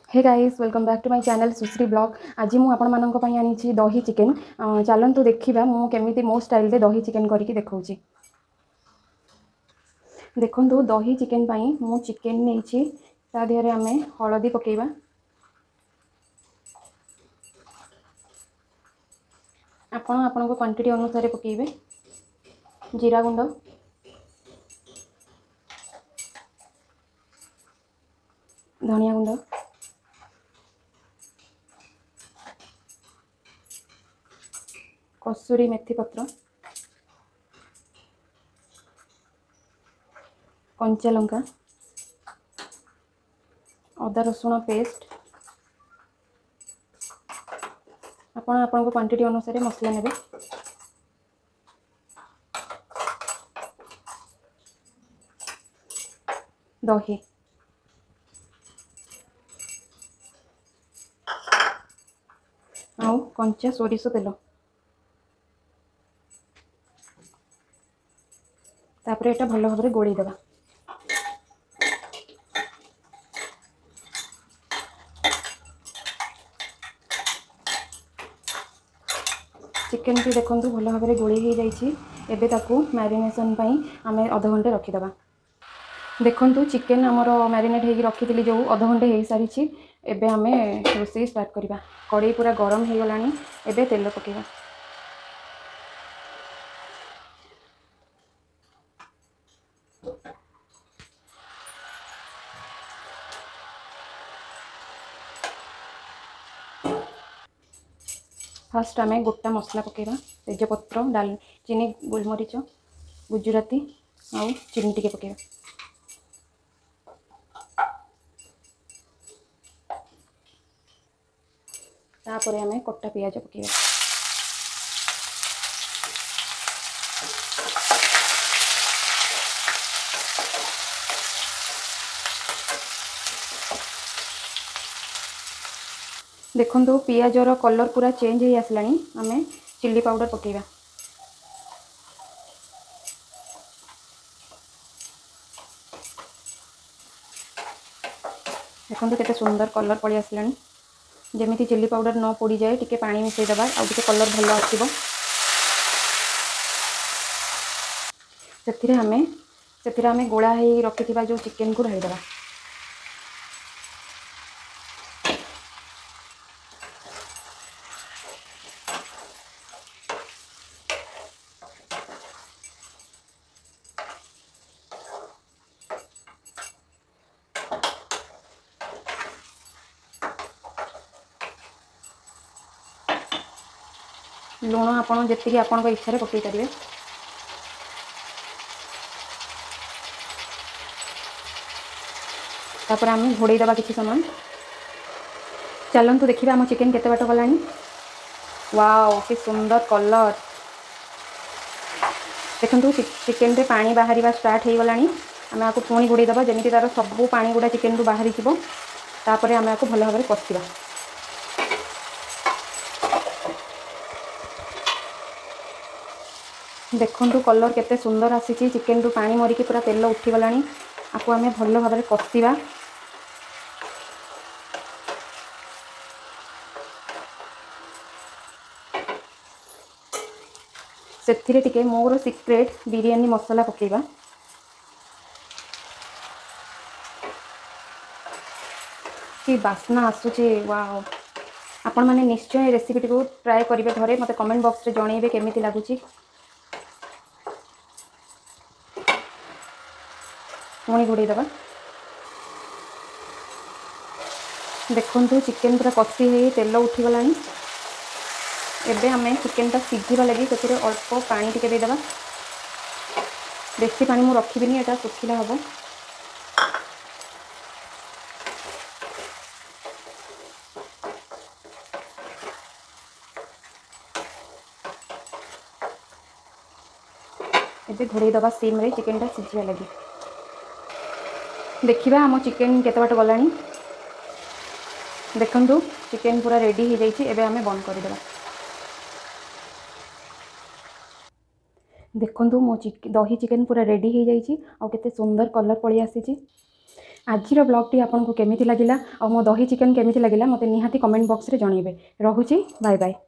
Hey guys welcome back to my channel Sushri blog. आज मु आपण मानक पई आनी दही चिकेन। चलतु देखा मु केमिति मो स्टाइल रे दही चिकेन करके देखौची। देखंतु दही चिकेन पई मु चिकेन नेछि ता देहरे आमे हळदी पकेइबा। आपण आपनको क्वांटिटी अनुसार पकेइबे। जीरा गुंड, धनिया गुंड, कसूरी मेथी पत्र, कंचा लंका, अदा रसुण पेस्ट। आपण आपनको क्वांटिटी अनुसार मसला नेबे। दही, आउ कंचा सोरिष तेल, तापर एटा भलो भाबरे गोळी देबा। चिकेन की देखंतु भलो भाबरे गोळी हो जाइछि। एबे ताकू मैरिनेशन पई आमे आधा घंटे रखि देबा। देखंतु चिकेन हमर मैरिनेट हेकि रखिथिली जो आधा घंटे हो सारिछि। एबे आमे रोसई स्टार्ट करिबा। कढ़ाई पूरा गरम हो गलानी। एबे तेल पकेबा। फास्ट आमे गोटा मसला पकेबा। तेजपत्र, दालचीनी, गोलमरीच, गुजराती आउ चीनी टिके पकेबा। तापरे आमे कट्टा पियाज पकेबा। देखंतु पियाजर कलर पूरा चेंज हो आसलानी। आमे चिल्ली पाउडर पकेबा। देखंतु केते सुंदर कलर पड़ी आसलानी। जेमिति चिल्ली पाउडर न पोड़ी जाए टिके पानी मिसई दबा आ टिके कलर भलो आसीबो। सेथिरे आमे गोळा हेई रखिथिबा जो चिकेन को ढाई दबा। लुण आपण जेतिकी आपण इच्छा रे पकई परिबे। तापर आम घोड़े दबा किसी समय। चलतु देखिए आम चिकेन केते बाट गलानी। वाओ कि सुंदर कलर। देखंतु चिकेन रे पानी बाहरिबा स्टार्ट हो गलानी। आम आपको पुणी घोड़े दबा जेमिति तार सब पानी गुड़ा चिकेन रु बाहरी जिवो। तापर आम आपको भल भाव कषिबा। देखंतु कलर केते सुंदर आसीची। चिकेन रु पानी मरिकी पूरा तेल उठी गलानी। आपको आम भल भाव कषिबा। सेथिरे टिके मोर सीक्रेट बिरयानी मसाला पकेबा। कि बास्ना आसुची वाओ। आपण माने निश्चय रेसिपी को ट्राई करिवे घरे। मते कमेंट बॉक्स रे जणैबे केमिति लागुची। पुणी घोड़े दबा। देखंतु चिकेन पूरा कषि हे तेल उठी गलानी। एबे हमें चिकेन टा सिझिबा लगी सेथिरे अल्प पानी टिके दे दबा। बेसी पानी मु रखिबिनी एटा सुखिला हबो। एबे घोड़े दबा सिम रे चिकेन टा सिझिबा लगी। देखिबा हम चिकेन केते बाट गलानी। देखंतु चिकेन पूरा रेडी हो जाइछि। एबे हमें बंद कर देबा। देखंतु मो दही चिकेन पूरा रेडी हो जाइछि। आ केते सुंदर कलर पड़ी आसीछि। आजिर ब्लॉगटी आपको केमिति लगिला और मो दही चिकेन केमिति लगिला मते निहाती कमेंट बॉक्स रे जणैबे। रहुची बाय बाय।